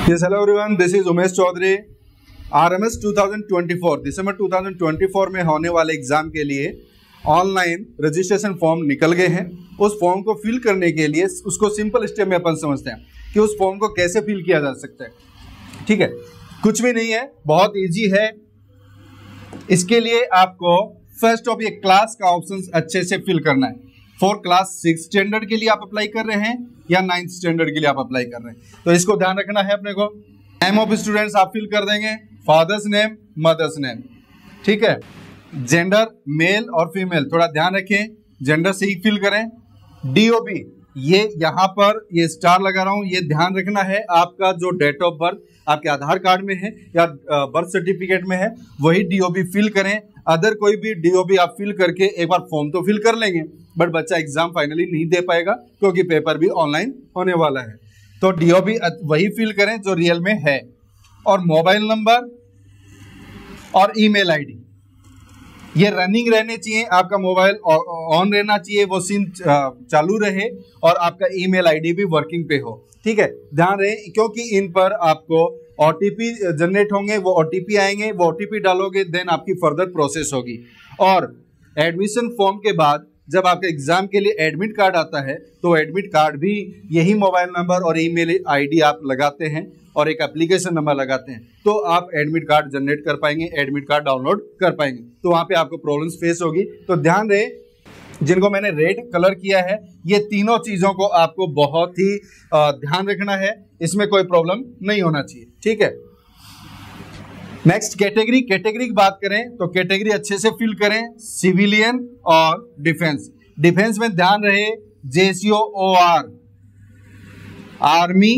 Yes, hello everyone. This is Umesh Chaudhary. RMS 2024 दिसंबर 2024 में होने वाले एग्जाम के लिए ऑनलाइन रजिस्ट्रेशन फॉर्म निकल गए हैं। उस फॉर्म को फिल करने के लिए उसको सिंपल स्टेप में अपन समझते हैं कि उस फॉर्म को कैसे फिल किया जा सकता है। ठीक है, कुछ भी नहीं है, बहुत इजी है। इसके लिए आपको फर्स्ट ऑफ ये क्लास का ऑप्शन अच्छे से फिल करना है। फॉर क्लास 6 स्टैंडर्ड के लिए आप अप्लाई कर रहे हैं या 9th स्टैंडर्ड के लिए आप अप्लाई कर रहे हैं, तो इसको ध्यान रखना है अपने को। नेम ऑफ स्टूडेंट्स आप फिल कर देंगे, फादर्स नेम, मदर्स नेम। ठीक है, जेंडर मेल और फीमेल थोड़ा ध्यान रखें, जेंडर से ही फिल करें। डीओबी ये यहाँ पर ये स्टार लगा रहा हूँ, ये ध्यान रखना है आपका जो डेट ऑफ बर्थ आपके आधार कार्ड में है या बर्थ सर्टिफिकेट में है वही डीओबी फिल करें। अदर कोई भी डीओबी आप फिल करके एक बार फॉर्म तो फिल कर लेंगे, बट बच्चा एग्जाम फाइनली नहीं दे पाएगा क्योंकि पेपर भी ऑनलाइन होने वाला है। तो डीओबी वही फिल करें जो रियल में है, और मोबाइल नंबर और ईमेल आईडी ये रनिंग रहने चाहिए। आपका मोबाइल ऑन रहना चाहिए, वो सिम चालू रहे और आपका ईमेल आईडी भी वर्किंग पे हो। ठीक है, ध्यान रहे क्योंकि इन पर आपको ओटीपी जनरेट होंगे, वो ओटीपी आएंगे, वो ओटीपी डालोगे देन आपकी फर्दर प्रोसेस होगी। और एडमिशन फॉर्म के बाद जब आपके एग्जाम के लिए एडमिट कार्ड आता है तो एडमिट कार्ड भी यही मोबाइल नंबर और ईमेल आईडी आप लगाते हैं और एक एप्लीकेशन नंबर लगाते हैं, तो आप एडमिट कार्ड जनरेट कर पाएंगे, एडमिट कार्ड डाउनलोड कर पाएंगे। तो वहां पे आपको प्रॉब्लम्स फेस होगी। तो ध्यान रहे, जिनको मैंने रेड कलर किया है ये तीनों चीजों को आपको बहुत ही ध्यान रखना है, इसमें कोई प्रॉब्लम नहीं होना चाहिए। ठीक है, नेक्स्ट कैटेगरी की बात करें तो कैटेगरी अच्छे से फिल करें, सिविलियन और डिफेंस। डिफेंस में ध्यान रहे JCOR, army,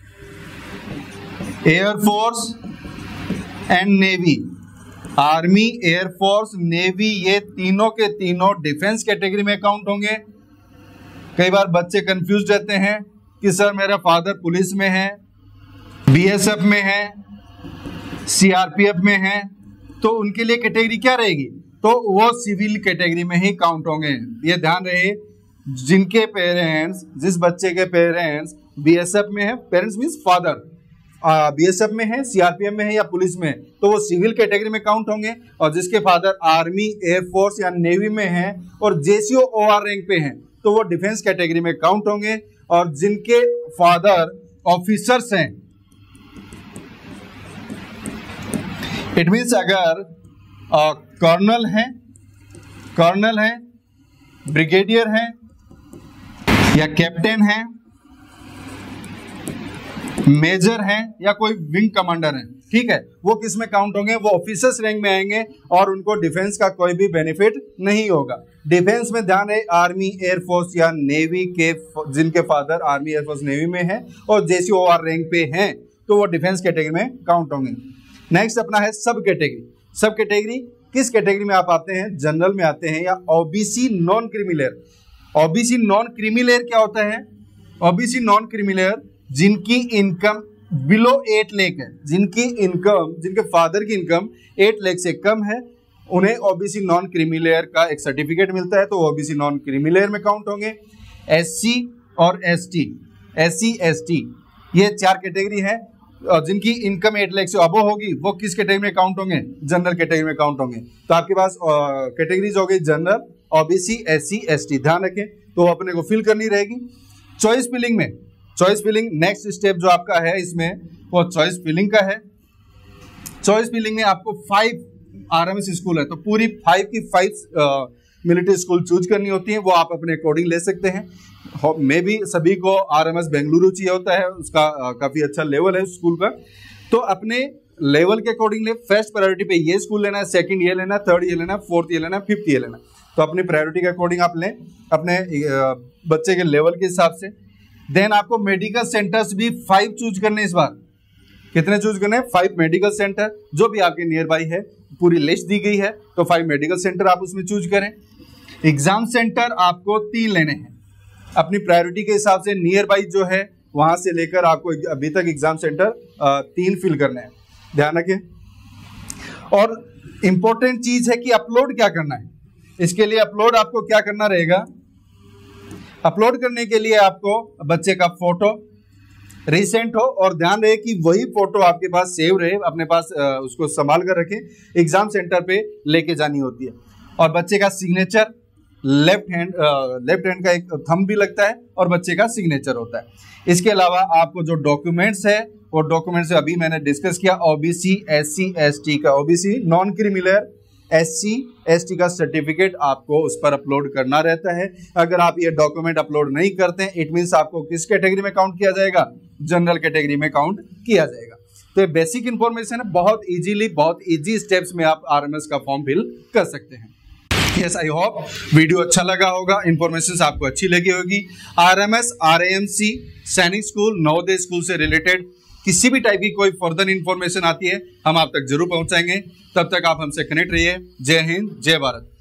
air force and navy. Army, air force, navy ये तीनों के तीनों डिफेंस कैटेगरी में काउंट होंगे। कई बार बच्चे कंफ्यूज रहते हैं कि सर मेरा फादर पुलिस में है, BSF में है, CRPF में है, तो उनके लिए कैटेगरी क्या रहेगी? तो वो सिविल कैटेगरी में ही काउंट होंगे। ये ध्यान रहे, जिनके पेरेंट्स, जिस बच्चे के पेरेंट्स BSF में है, पेरेंट्स मींस फादर BSF में है, CRPF में है या पुलिस में है, तो वो सिविल कैटेगरी में काउंट होंगे। और जिसके फादर आर्मी, एयरफोर्स या नेवी में है और JCOR रैंक पे हैं तो वो डिफेंस कैटेगरी में काउंट होंगे। और जिनके फादर ऑफिसर्स हैं, इट मीन्स अगर कर्नल है, ब्रिगेडियर है या कैप्टन है, मेजर है या कोई विंग कमांडर है, ठीक है, वो किस में काउंट होंगे? वो ऑफिसर्स रैंक में आएंगे और उनको डिफेंस का कोई भी बेनिफिट नहीं होगा। डिफेंस में ध्यान है आर्मी, एयरफोर्स या नेवी के जिनके फादर आर्मी, एयरफोर्स, नेवी में है और JCOR रैंक पे हैं तो वो डिफेंस कैटेगरी में काउंट होंगे। नेक्स्ट अपना है सब कैटेगरी। सब कैटेगरी किस कैटेगरी में आप आते हैं? जनरल में आते हैं या OBC non creamy layer. OBC non creamy layer क्या होता है? OBC नॉन क्रीमिलेयर जिनकी इनकम बिलो 8 लाख है, जिनके फादर की इनकम 8 लाख से कम है, उन्हें OBC नॉन क्रीमिलेयर का एक सर्टिफिकेट मिलता है, तो OBC नॉन क्रीमिलेयर में काउंट होंगे। SC और SC ST ये 4 कैटेगरी है। जिनकी इनकम 8 लाख से अबव होगी वो किस कैटेगरी में काउंट होंगे? जनरल कैटेगरी में काउंट होंगे। तो आपके पास कैटेगरीज हो गई जनरल, OBC, SC, ST। ध्यान रखें, तो अपने को फिल करनी रहेगी। चॉइस फिलिंग नेक्स्ट स्टेप जो आपका है इसमें वो चॉइस फिलिंग का है। चॉइस फिलिंग में आपको 5 RMS स्कूल है, तो पूरी 5 की 5 मिलिट्री स्कूल चूज करनी होती है, वो आप अपने अकॉर्डिंग ले सकते हैं। मे भी सभी को RMS बेंगलुरु चाहिए होता है, उसका काफी अच्छा लेवल है स्कूल का, तो अपने लेवल के अकॉर्डिंग ले। फर्स्ट प्रायोरिटी पे ये स्कूल लेना है, सेकंड ये लेना है, थर्ड ये लेना है, फोर्थ ये लेना है, फिफ्थ ये लेना है। तो अपनी प्रायोरिटी के अकॉर्डिंग आप लें, अपने बच्चे के लेवल के हिसाब से। देन आपको मेडिकल सेंटर्स भी 5 चूज करने। इस बार कितने चूज करने? 5 मेडिकल सेंटर, जो भी आपके नियर बाई है, पूरी लिस्ट दी गई है, तो 5 मेडिकल सेंटर आप उसमें चूज करें। एग्जाम सेंटर आपको 3 लेने हैं अपनी प्रायोरिटी के हिसाब से, नियर बाई जो है वहां से लेकर आपको अभी तक एग्जाम सेंटर 3 फिल करने हैं, ध्यान रखें। और इंपॉर्टेंट चीज है कि अपलोड क्या करना है। इसके लिए अपलोड आपको क्या करना रहेगा? अपलोड करने के लिए आपको बच्चे का फोटो, रिसेंट हो और ध्यान रहे कि वही फोटो आपके पास सेव रहे, अपने पास उसको संभाल कर रखें। एग्जाम सेंटर पे लेके जानी होती है। और बच्चे का सिग्नेचर, लेफ्ट हैंड का एक थंब भी लगता है और बच्चे का सिग्नेचर होता है। इसके अलावा आपको जो डॉक्यूमेंट्स है वो डॉक्यूमेंट्स अभी मैंने डिस्कस किया, ओबीसी SC ST का, ओबीसी नॉन क्रिमिनल, SC ST का सर्टिफिकेट आपको उस पर अपलोड करना रहता है। अगर आप ये डॉक्यूमेंट अपलोड नहीं करते हैं, इट मीन्स आपको किस कैटेगरी में काउंट किया जाएगा? जनरल कैटेगरी में काउंट किया जाएगा। तो ये बेसिक इंफॉर्मेशन है, बहुत इजी स्टेप्स में आप RMS का फॉर्म फिल कर सकते हैं। यस, आई होप वीडियो अच्छा लगा होगा, इंफॉर्मेशन आपको अच्छी लगी होगी। RMS RAMC Sainik school, Navodaya school से रिलेटेड किसी भी टाइप की कोई फर्दर इंफॉर्मेशन आती है हम आप तक जरूर पहुंचाएंगे। तब तक आप हमसे कनेक्ट रहिए। जय हिंद, जय भारत।